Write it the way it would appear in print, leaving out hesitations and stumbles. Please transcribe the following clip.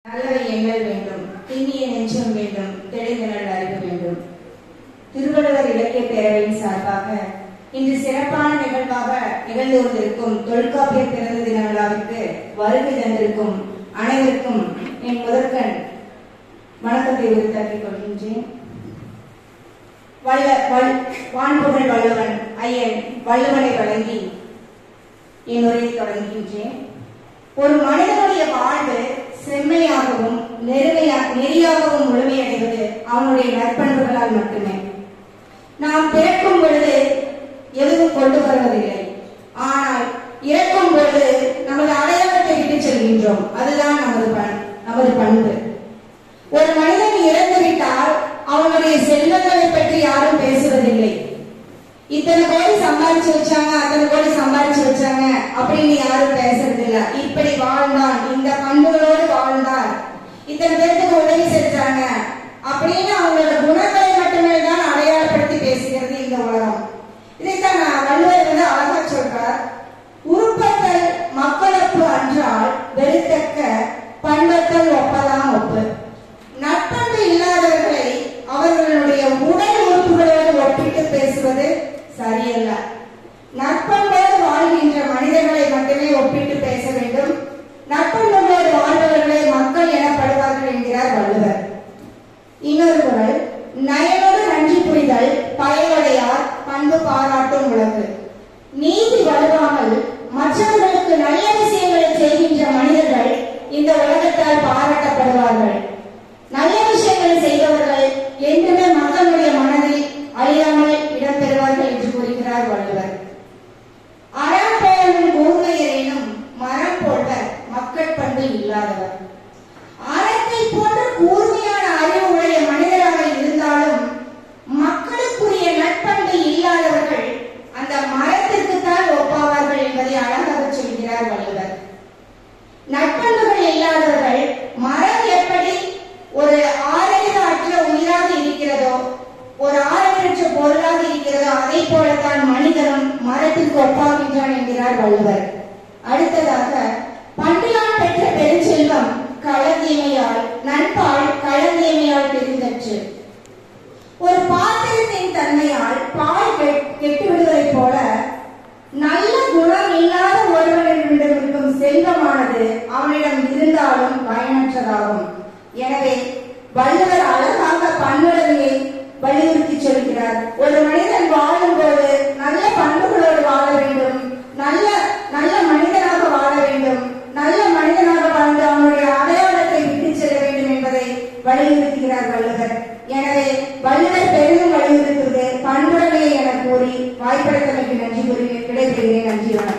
நல்லவை எண்ணல் வேண்டும், திண்ணிய நெஞ்சம் வேண்டும், தெளிந்த நல் அறிவு வேண்டும். திருவள்ளுவர் இலக்கிய பேரவையின் சார்பாக இன்று சிறப்பான நிகழ்வாக நிகழ்ந்து கொண்டிருக்கும் தொல்காப்பியர் பிறந்த தின விழாவிற்கு வருகை தந்திருக்கும் அனைவருக்கும் என் முதற்கண் வணக்கத்தை உரித்தாக்கிக் கொள்கின்றேன். வான்புகழ் வள்ளுவன் ஐயன் வள்ளுவனை வழங்கி என் உரையை தொடங்குகின்றேன். ஒரு மனிதனுடைய வாழ்வு செம்மையாகவும் நெறியாகவும் முழுமையடைவது அவனுடைய நற்பண்புகளால் மட்டுமே. நாம் பிறக்கும் பொழுது எதுவும் கொண்டு வருவதில்லை, ஆனால் இறக்கும் பொழுது நமது அடையாளத்தை விட்டு செல்கின்றோம். அதுதான் நமது பண்பு. ஒரு மனிதன் இறந்துவிட்டால் அவனுடைய செல்வங்களை பற்றி யாரும் பேசுவதில்லை. இத்தனை கோடி சம்பாதிச்சு வச்சாங்க, அத்தனை கோடி சம்பாதிச்சு வச்சாங்க அப்படின்னு யாரும் பேசுறது இல்ல. இப்படி வாழ்ந்தான், இந்த பண்புகளோடு வாழ்ந்தான், இத்தனை பேருக்கு உதவி செஞ்சாங்க அப்படின்னு அவங்களோட குணங்களை மட்டுமே தான் அடையாளப்படுத்தி பேசுகிறது இந்த உலகம். இதைத்தான் வள்ளுவர் அழகா சொல்றார். உருப்பத்தல் மக்களப்பு அன்றால் வெறுத்தக்க பண்பத்தல் ஒப்பதான் ஒப்பு. நற்பண்பு இல்லாதவர்களை அவர்களுடைய உடல் உறுப்புகளோடு ஒப்பிட்டு பேசுவது சரியல்ல. நற்பண்போடு வாழ்கின்ற மனிதர்களை மட்டுமே ஒப்பிட்டு பேச வேண்டும். நற்பண்போடு வாழ்பவர்களை மக்கள் எனப்படுவார்கள் என்கிறார் வள்ளுவர். இன்னொரு குறள், நயனோடு நன்றி புரிதல் பயனுடையார் பண்பு பாராட்டும் உலகு. நீதி வலுவாமல் மற்றவர்களுக்கு நல்ல விஷயங்களை செய்கின்ற மனிதர்கள் இந்த உலகத்தால் பாராட்டப்படுவார்கள். நல்ல விஷயங்களை செய்தவர்கள் என்றுமே மக்களுடைய மனதில் அழியாமல் இடம்பெறுவார்கள் என்று கூறுகிறார் வள்ளுவர். அறம் போலும் கூர்மையரேனும் மரம் போல்வர் மக்கள் பண்பு இல்லாதவர். அறத்தை போன்ற கூர்மையான அறிவு உடைய மனிதராக இருந்தாலும் மக்களுக்குரிய நற்பண்பு இல்லாதவர்கள் அந்த மரத்திற்குத்தான் ஒப்பாவார்கள் என்பதை அழகாக சொல்கிறார் வள்ளுவர். நற்பண்புகள் இல்லாதவர்கள் மரம் எப்படி ஒரு ஆறறிவு அற்ற உயிராக இருக்கிறதோ, ஒரு ஆறறிவற்ற பொருளாக இருக்கிறதோ, அதை போலத்தான் மனிதனும் மரத்திற்கு ஒப்பாகின்றான் என்கிறார் வள்ளுவர். அடுத்ததாக, பண்டிலான் பெற்ற பெருஞ்செல்வம் களந்தீமையால் நண்பால் களந்தீமையால் தெரிந்தற்று. ஒரு பாத்திரத்தின் தன்மையால் பால் கெட்டு விடுவதை போல நல்ல குணம் இல்லாத ஒருவனிடம் இருக்கும் செல்வமானது அவனிடம் இருந்தாலும் பயனற்றதாகும். எனவே வள்ளுவர் அழகாக பண்புடைமையை வலியுறுத்தி சொல்கிறார். ஒரு மனிதன் வாழும் போது நல்ல பண்புகளோடு வாழ வேண்டும், நல்ல மனிதனாக வாழ வேண்டும், நல்ல மனிதனாக வாழ்ந்து அவனுடைய அடையாளத்தை விட்டு செல்ல வேண்டும் என்பதை வலியுறுத்துகிறார் வள்ளுவர். எனவே வள்ளுவர் பெரிதும் வலியுறுத்துவது பண்புடைமையை என கூறி வாய்ப்படைத்தமைக்கு நன்றி கூறி விடைபெறுகிறேன். நன்றி, வணக்கம்.